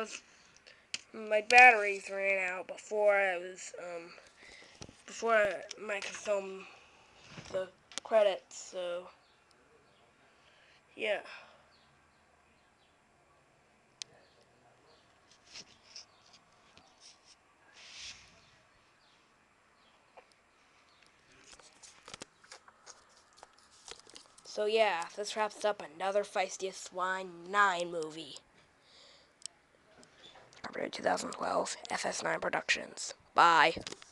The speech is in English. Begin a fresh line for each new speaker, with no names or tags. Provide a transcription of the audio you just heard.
because my batteries ran out before I was, before I could film the credits, so, yeah. So yeah, this wraps up another Feistiest Swine 9 movie. Copyright 2012, FS9 Productions. Bye.